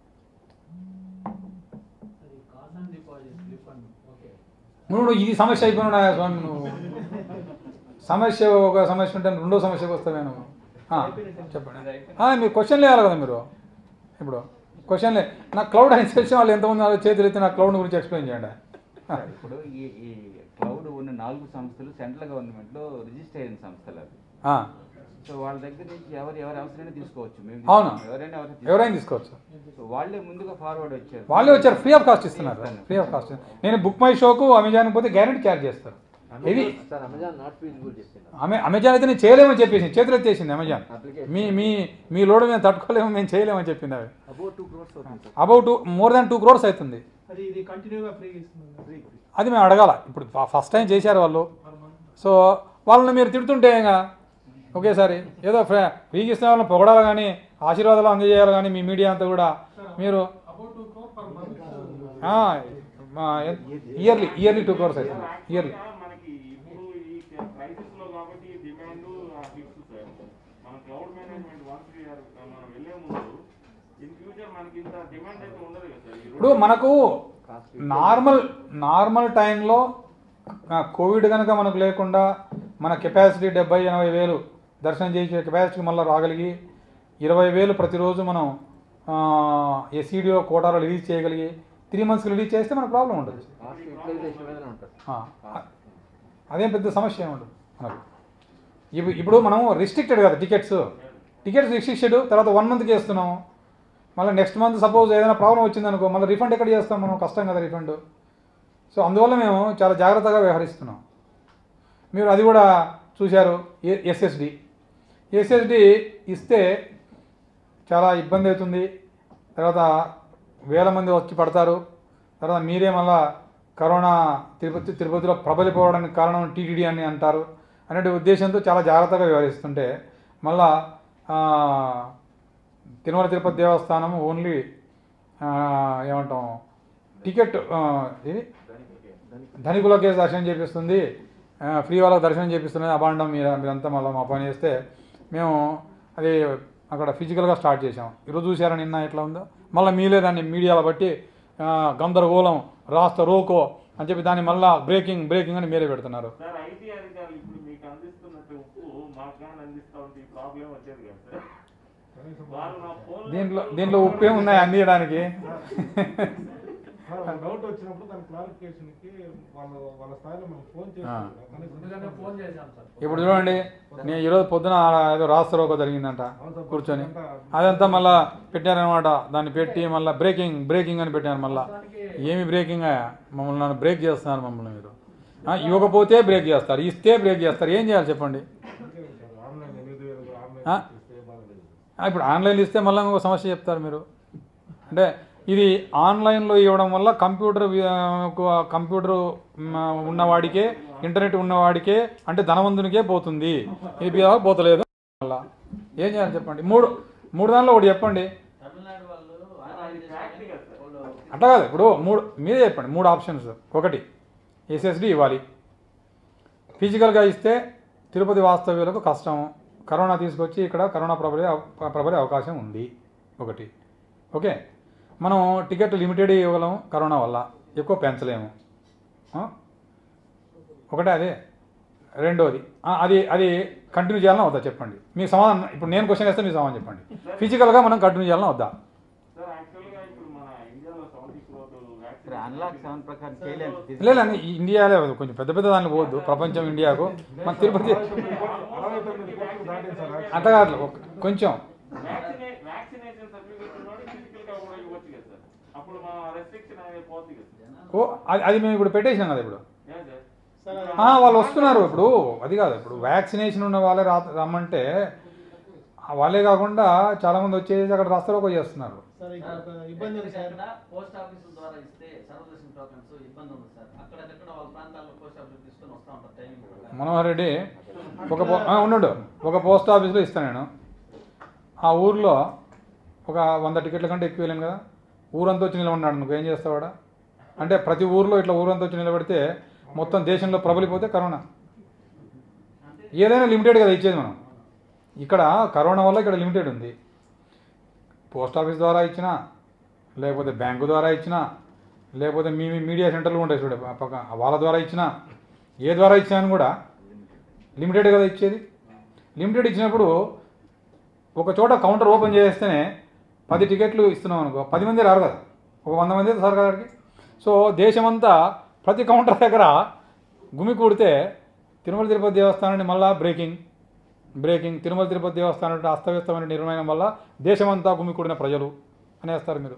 నువ్వు ఇది సమస్య అయిపోయినా స్వామి, నువ్వు సమస్య ఒక సమస్య ఉంటే రెండో సమస్యకు వస్తావే నువ్వు. చెప్పండి, మీరు క్వశ్చన్ వేయాలి కదా మీరు. ఇప్పుడు క్వశ్చన్ లే నాకు క్లౌడ్ అని తెలిసిన వాళ్ళు ఎంతమంది చేతులు ఎత్తి నా క్లౌడ్ గురించి ఎక్స్ప్లెయిన్ చేయండి. ఇప్పుడు ఈ ఈ క్లౌడ్ ఉన్న నాలుగు సంస్థలు సెంట్రల్ గవర్నమెంట్లో రిజిస్టర్ అయిన సంస్థలు అవి. సో వాళ్ళ దగ్గర నుంచి ఎవరు ఎవరు అవసరమైనా తీసుకోవచ్చు. అవును, ఎవరైనా ఎవరైనా తీసుకోవచ్చు. సో వాళ్ళే ముందుగా ఫార్వర్డ్ వచ్చారు, వాళ్ళే వచ్చారు, ఫ్రీ ఆఫ్ కాస్ట్ ఇస్తున్నారు. Free of cost. నేను బుక్ మై షోకు అమెజాన్కి పోతే గ్యారెంటీ ఛార్జ్ చేస్తారు ఇది సార్ అమెజాన్ నాట్ ఫీజిబుల్ చెప్పింది. అమె అమెజాన్ అయితే నేను చేయలేమని చెప్పేసి చేతులు ఎత్తేసింది అమెజాన్. అప్లికేషన్ మీ మీ మీ లోడ్ మేము తట్టుకోలేము, మేము చేయలేమని చెప్పింది అవి. అబౌట్ టూ క్రోర్స్ అవుతుంది sir. About two more than two crores అవుతుంది. అది ఇది కంటిన్యూగా ఫ్రీగా ఇస్తుంది. ఫ్రీ అది మేము అడగాల. ఇప్పుడు ఫస్ట్ టైం చేశారు వాళ్ళు, సో వాళ్ళని మీరు తిడుతుంటే ఇంకా ఒకేసారి ఏదో ఫ్రీ ఫ్రీకి ఇస్తున్న వాళ్ళని పొగడాలి కానీ ఆశీర్వాదాలు అందజేయాలి కానీ మీ మీడియా అంతా కూడా మీరు about two crore per month. Yearly yearly two crores అవుతుంది ఇయర్లీ. మనకి ఇప్పుడు ఈ క్రైసిస్ లో కాబట్టి డిమాండ్ ఫిక్స్ సార్. మన క్లౌడ్ మేనేజ్మెంట్ వన్స్ మనం వెళ్ళే ముందు ఇన్ ఫ్యూచర్ మనకి ఇంత డిమాండ్ అయితే ఉండదు కదా సార్. ఇప్పుడు మనకు నార్మల్ నార్మల్ టైంలో కోవిడ్ కనుక మనకు లేకుండా మన కెపాసిటీ డెబ్బై ఎనభై వేలు దర్శనం చేసే కెపాసిటీకి మళ్ళీ రాగలిగి ఇరవై వేలు ప్రతిరోజు మనం ఎస్సీడీలో కోటాలో రిలీజ్ చేయగలిగి త్రీ మంత్స్కి రిలీజ్ చేస్తే మనకు ప్రాబ్లం ఉండదు. కాస్ట్ యూటిలైజేషన్ మీద ఉంటుంది. అదేం పెద్ద సమస్య ఏమి ఉండదు మనకు. ఇప్పుడు ఇప్పుడు మనం రిస్ట్రిక్టెడ్ కదా టికెట్స్ టికెట్స్ రిస్ట్రిక్టెడ్ తర్వాత వన్ మంత్కి వేస్తున్నాము. మళ్ళీ నెక్స్ట్ మంత్ సపోజ్ ఏదైనా ప్రాబ్లం వచ్చిందనుకో మళ్ళీ రిఫండ్ ఎక్కడ చేస్తాం మనం, కష్టం కదా రిఫండ్. సో అందువల్ల మేము చాలా జాగ్రత్తగా వ్యవహరిస్తున్నాం. మీరు అది కూడా చూశారు. ఎస్ఎస్డి ఎస్ఎస్డి ఇస్తే చాలా ఇబ్బంది అవుతుంది, తర్వాత వేల మంది వచ్చి పడతారు, తర్వాత మీరే మళ్ళా కరోనా తిరుపతి తిరుపతిలో ప్రబలిపోవడానికి కారణం టీటీడీ అని అంటారు అనే ఉద్దేశంతో చాలా జాగ్రత్తగా వ్యవహరిస్తుంటే మళ్ళా తిరుమల తిరుపతి దేవస్థానం ఓన్లీ ఏమంటాం టికెట్ ఇది ధనికులకే దర్శనం చేపిస్తుంది, ఫ్రీ వాళ్ళకి దర్శనం చేపిస్తుంది. అబాండం మీరు మీరంతా మళ్ళీ మా పని చేస్తే మేము అది అక్కడ ఫిజికల్గా స్టార్ట్ చేసాం. ఈరోజు చూసారా నిన్న ఎట్లా ఉందో. మళ్ళీ మీలే దాన్ని మీడియాలో బట్టి గందరగోళం రాస్తా రోకో అని చెప్పి దాన్ని మళ్ళీ బ్రేకింగ్ బ్రేకింగ్ అని మీరే పెడుతున్నారు. సార్ ఐటీ అధికారులు ఇప్పుడు మీకు అందిస్తున్నట్టు ఉప్పు మాకు కానీ అందిస్తూ ఉంటే ఈ ప్రాబ్లం వచ్చేది కదా సార్. వాళ్ళు నా ఫోన్ దీంట్లో దీంట్లో ఉప్పు ఏమున్నాయి అందించడానికి? డౌట్ వచ్చినప్పుడు దాని క్లారిఫికేషన్కి వాళ్ళు వాళ్ళ స్థాయిలో మనం ఫోన్ చేస్తాం. ఫోన్ చేశాం సార్. ఇప్పుడు చూడండి, నేను ఈరోజు పొద్దున ఏదో రాస్తారోకో జరిగిందంట కూర్చొని, అదంతా మళ్ళీ పెట్టారనమాట. దాన్ని పెట్టి మళ్ళీ బ్రేకింగ్ బ్రేకింగ్ అని పెట్టారు. మళ్ళీ ఏమి బ్రేకింగ్ మమ్మల్ని నన్ను బ్రేక్ చేస్తున్నారు మమ్మల్ని మీరు. ఇవ్వకపోతే బ్రేక్ చేస్తారు, ఇస్తే బ్రేక్ చేస్తారు. ఏం చేయాలి చెప్పండి? ఇప్పుడు ఆన్లైన్లో ఇస్తే మళ్ళీ ఇంకో సమస్య చెప్తారు మీరు. అంటే ఇది ఆన్లైన్లో ఇవ్వడం వల్ల కంప్యూటర్ కంప్యూటర్ ఉన్నవాడికే ఇంటర్నెట్ ఉన్నవాడికే అంటే ధనవంతునికే పోతుంది, ఇది పోతలేదు. మళ్ళీ ఏం చేయాలి చెప్పండి? మూడు మూడు దానిలో ఒకటి చెప్పండి. అట్లా కాదు, ఇప్పుడు మూడు మీరే చెప్పండి. మూడు ఆప్షన్స్. ఒకటి ఎస్ఎస్డి ఇవ్వాలి, ఫిజికల్గా ఇస్తే తిరుపతి వాస్తవ్యులకు కష్టం, కరోనా తీసుకొచ్చి ఇక్కడ కరోనా ప్రబలే ప్రబలే అవకాశం ఉంది ఒకటి. ఓకే, మనం టికెట్ లిమిటెడ్ ఇవ్వగలం, కరోనా వల్ల ఎక్కువ పెంచలేము. ఒకటే అదే. రెండోది అది అది కంటిన్యూ చేయాలని వద్దా చెప్పండి? మీ సమాధానం. ఇప్పుడు నేను క్వశ్చన్ వేస్తే మీ సమాధానం చెప్పండి. ఫిజికల్గా మనం కంటిన్యూ చేయాలని వద్దా? లేదు, ఇండియాలో కొంచెం పెద్ద పెద్ద దానికి పోవద్దు, ప్రపంచం ఇండియాకు. మన తిరుపతి అట్లా కాదు, కొంచెం ఓ అది మేము ఇప్పుడు పెట్టేసినాం కదా. ఇప్పుడు వాళ్ళు వస్తున్నారు. ఇప్పుడు అది కాదు, ఇప్పుడు వ్యాక్సినేషన్ ఉన్న వాళ్ళే రా రమ్మంటే వాళ్ళే కాకుండా చాలా మంది వచ్చేసి అక్కడ రాస్తారోకో చేస్తున్నారు. పోస్ట్ ఆఫీసుల ద్వారా ఇస్తే సర్వదర్శన్ టోకెన్స్ ఇబ్బంది ఉంది సార్. అక్కడెక్కడ వాళ్ళ ప్రాంతాల్లో పోస్ట్ ఆఫీస్ తీసుకొని వస్తూ ఉంటారు టైమింగ్. మనోహర్ రెడ్డి ఒక ఉండు ఒక పోస్ట్ ఆఫీస్లో ఇస్తాను నేను. ఆ ఊర్లో ఒక వంద టికెట్ల కంటే ఎక్కువ వెళ్ళాను కదా, ఊరంతా వచ్చి నిలబడినాడు. నువ్వేం చేస్తావాడా? అంటే ప్రతి ఊర్లో ఇట్లా ఊరంతా వచ్చి నిలబడితే మొత్తం దేశంలో ప్రబలిపోతే కరోనా. ఏదైనా లిమిటెడ్ కదా ఇచ్చేది మనం. ఇక్కడ కరోనా వల్ల ఇక్కడ లిమిటెడ్ ఉంది. పోస్ట్ ఆఫీస్ ద్వారా ఇచ్చినా, లేకపోతే బ్యాంకు ద్వారా ఇచ్చినా, లేకపోతే మీ మీడియా సెంటర్లు ఉంటాయి చూడే పక్క వాళ్ళ ద్వారా ఇచ్చినా, ఏ ద్వారా ఇచ్చినా కూడా లిమిటెడ్ కదా ఇచ్చేది. లిమిటెడ్ ఇచ్చినప్పుడు ఒక చోట కౌంటర్ ఓపెన్ చేస్తేనే పది టికెట్లు ఇస్తున్నాం అనుకో, పది మంది రారు కదా, ఒక వంద మంది సార్ గారికి. సో దేశమంతా ప్రతి కౌంటర్ దగ్గర గుమి కూడితే తిరుమల తిరుపతి దేవస్థానాన్ని మళ్ళా బ్రేకింగ్ బ్రేకింగ్ తిరుమల తిరుపతి దేవస్థానం అస్తవ్యస్తమైన నిర్ణయం వల్ల దేశమంతా గుమి కూడిన ప్రజలు అనేస్తారు మీరు.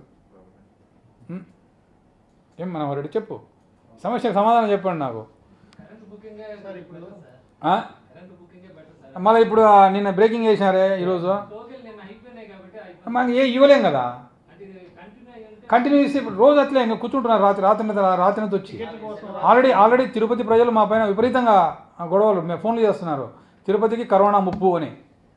ఏం మనోహర్ రెడ్డి చెప్పు, సమస్యకు సమాధానం చెప్పండి నాకు. ఆ? మళ్ళీ ఇప్పుడు ఆ నిన్న బ్రేకింగ్ చేసినారే ఈరోజు మనకి ఏ ఇవ్వలేం కదా కంటిన్యూ చేసి ఇప్పుడు రోజు అట్లే ఇంకా కూర్చుంటున్నారు రాత్రి రాత్రి రాత్రి నుంచి వచ్చి ఆల్రెడీ ఆల్రెడీ తిరుపతి ప్రజలు మా పైన విపరీతంగా గొడవలు మేము ఫోన్లు చేస్తున్నారు తిరుపతికి కరోనా ముప్పు అని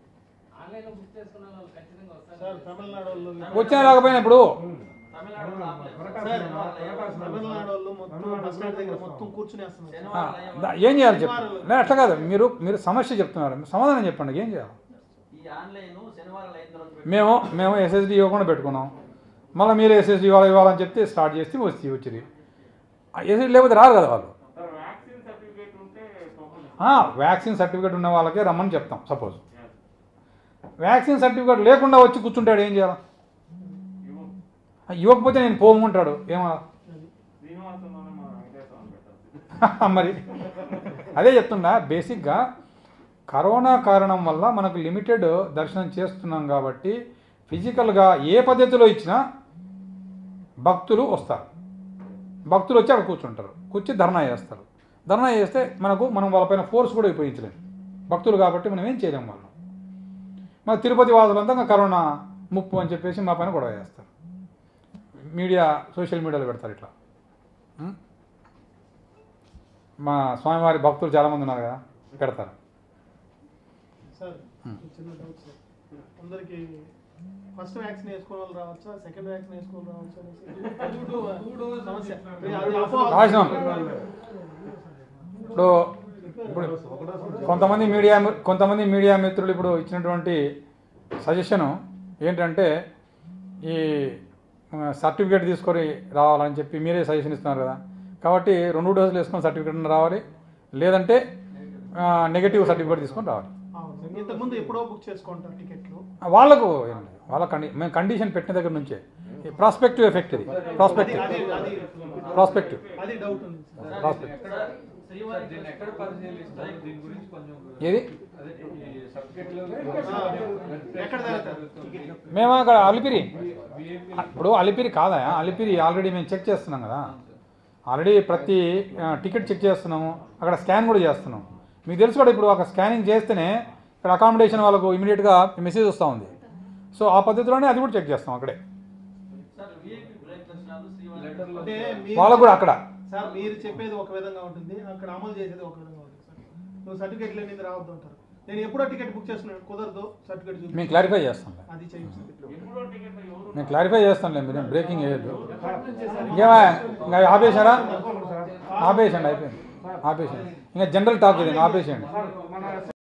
సార్ తమిళనాడు వాళ్ళు వచ్చినా రాకపోయినా ఇప్పుడు తమిళనాడులో ఆపలేదు. సార్, తమిళనాడు వాళ్ళు మొత్తం బస్ స్టాండ్ దగ్గర మొత్తం కూర్చుని వేస్తున్నారు. ఆ, దా- ఏం చేయాలి చెప్పండి లేదు అట్లా కాదు మీరు మీరు సమస్య చెప్తున్నారు సమాధానం చెప్పండి ఏం చేయాలి ఈ ఆన్లైన్ శనివారం అయిన తర్వాత పెట్టి- మేము మేము ఎస్ఎస్డి ఇవ్వకుండా పెట్టుకున్నాం మళ్ళీ మీరు ఎస్ఎస్డి ఇవ్వాలి ఇవ్వాలని చెప్తే స్టార్ట్ చేస్తే వచ్చి వచ్చింది ఎస్ఎస్డి లేకపోతే రారు కదా వాళ్ళు సార్ వ్యాక్సిన్ సర్టిఫికేట్ ఉంటే తప్పదు. ఆ, వ్యాక్సిన్ సర్టిఫికేట్ ఉన్న వాళ్ళకే రమ్మని చెప్తాం సపోజ్ వ్యాక్సిన్ సర్టిఫికేట్ లేకుండా వచ్చి కూర్చుంటాడు ఏం చేయాలి ఇవ్వం. ఆ, ఇవ్వకపోతే నేను పోమంటాడు ఏమో శ్రీనివాసంలోనే మన వెంకటేశ్వరం పెట్టాలి. మరి అదే చెప్తున్నా బేసిక్గా కరోనా కారణం వల్ల మనకు లిమిటెడ్ దర్శనం చేస్తున్నాం కాబట్టి ఫిజికల్గా ఏ పద్ధతిలో ఇచ్చినా భక్తులు వస్తారు భక్తులు వచ్చి అక్కడ కూర్చుంటారు కూర్చి ధర్నా చేస్తారు ధర్నా చేస్తే మనకు మనం వాళ్ళపైన ఫోర్స్ కూడా ఉపయోగించలేము భక్తులు కాబట్టి మనం ఏం చేయలేము వాళ్ళు మన తిరుపతి వాసులంతా ఇంకా కరోనా ముప్పు అని చెప్పేసి మా పైన గొడవ చేస్తారు మీడియా సోషల్ మీడియాలో పెడతారు ఇట్లా ఉం? మా స్వామివారి భక్తులు చాలామంది ఉన్నారు కదా పెడతారు సార్ చిన్న డౌట్ సార్ అందరికి ఫస్ట్ వ్యాక్సిన్ వేసుకోవాలి వాళ్ళు రావచ్చా సెకండ్ వ్యాక్సిన్ వేసుకోవాలి రావచ్చా అనేసి సమస్య. అది అపోహ. రాసినాం ఇప్పుడు ఇప్పుడు కొంతమంది మీడియా కొంతమంది మీడియా మిత్రులు ఇప్పుడు ఇచ్చినటువంటి సజెషను ఏంటంటే ఈ సర్టిఫికేట్ తీసుకొని రావాలని చెప్పి మీరే సజెషన్ ఇస్తున్నారు కదా కాబట్టి రెండు డోసులు వేసుకొని సర్టిఫికేట్ రావాలి లేదంటే నెగటివ్ సర్టిఫికేట్ తీసుకొని రావాలి అవును. ఇంతకుముందు ఎప్పుడో బుక్ చేసుకుంటారు టికెట్లు. వాళ్ళకు ఏం లేదు వాళ్ళ కండి మేము కండిషన్ పెట్టిన దగ్గర నుంచే ప్రాస్పెక్టివ్ ఎఫెక్ట్ ఇది ప్రాస్పెక్టివ్ అది అది ప్రాస్పెక్టివ్ అది డౌట్ ఉంది సార్. ప్రాస్పెక్టివ్ ఇక్కడ శ్రీవారి దీన్ని ఎక్కడ పరిశీలిస్తారు దీని గురించి కొంచెం ఏది అదే ఈ సర్టిఫికెట్లో ఎక్కడ జరుగుతుంది? మేము అక్కడ అలిపిరి ఇప్పుడు అలిపిరి కాదా అలిపిరి ఆల్రెడీ మేము చెక్ చేస్తున్నాం కదా ఆల్రెడీ ప్రతి ఆ, టికెట్ చెక్ చేస్తున్నాము అక్కడ స్కాన్ కూడా చేస్తున్నాం మీకు తెలుసు కూడా ఇప్పుడు ఒక స్కానింగ్ చేస్తేనే ఇక్కడ అకామిడేషన్ వాళ్ళకు ఇమీడియట్గా మెసేజ్ వస్తూ ఉంది సో ఆ పద్ధతిలోనే అది కూడా చెక్ చేస్తాం అక్కడే సార్ విఐపి బ్రేక్ దర్శనాలు శ్రీవారి అంటే మీరు- వాళ్ళకు కూడా అక్కడ సార్ మీరు చెప్పేది ఒక విధంగా ఉంటుంది అక్కడ అమలు చేసేది ఒక విధంగా ఉంటుంది సార్. నువ్వు సర్టిఫికేట్ లేనిది రావద్దు అంటారు. నేను ఎప్పుడో టికెట్ బుక్ చేసుకున్నాను కుదరదు సర్టిఫికేట్ చూపి మేము క్లారిఫై చేస్తాం అది చేయండి సార్. ఎప్పుడో టికెట్ ఎవరు మేము క్లారిఫై చేస్తాంలే మీరు బ్రేకింగ్ వేయద్దు ఇంకేమా ఇంకా ఆపేశారా ఆపేసండి అయిపోయింది ఆపేసండి ఇంకా జనరల్ టాక్ ఇది ఆపేసేయండి